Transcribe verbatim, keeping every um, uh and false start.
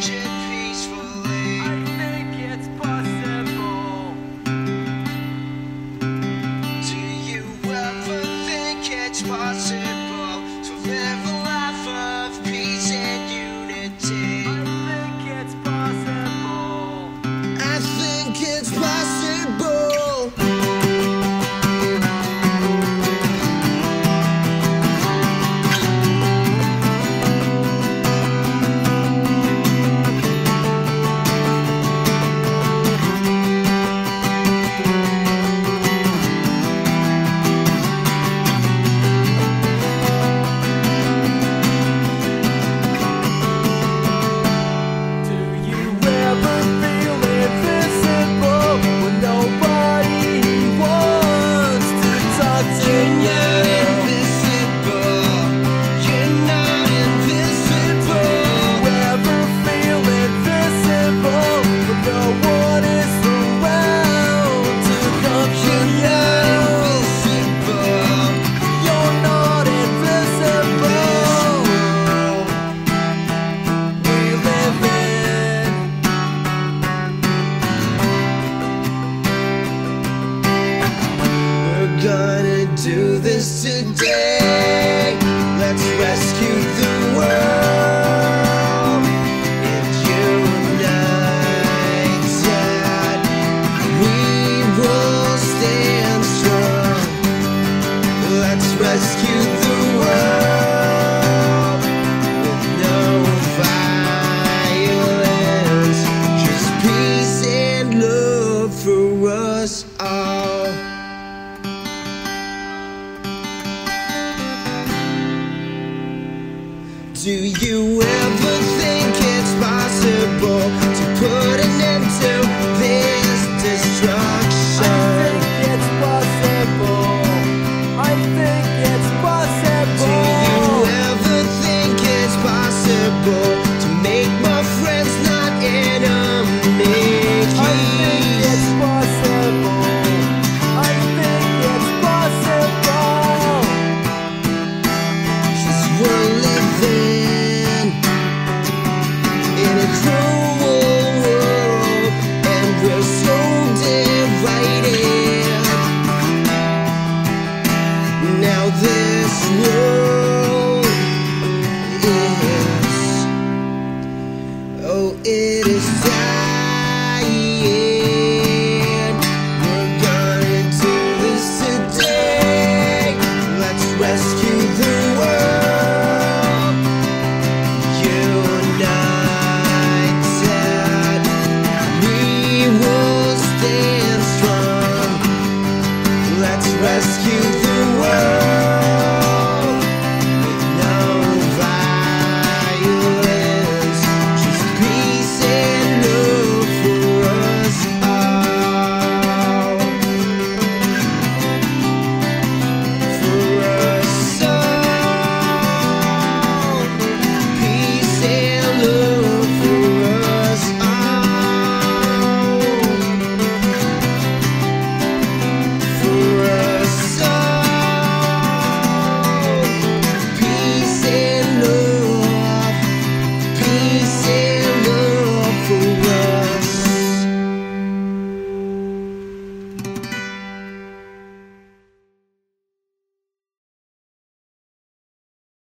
change it peacefully. I think it's possible. Do you ever think it's possible to live a life of peace and unity? I think it's possible. I think it's possible. Gonna do this today. Let's rescue the world and united. We will stand strong. Let's rescue the world with no violence, just peace and love for us all. Do you ever think it's possible to put an end to this destruction? I think it's possible. I think it's possible. Do you ever think it's possible to make more friends, not enemies? I think it's possible. I think it's possible. 'Cause we're living in a cruel world, and we're so divided. Now this world is, oh, it is time.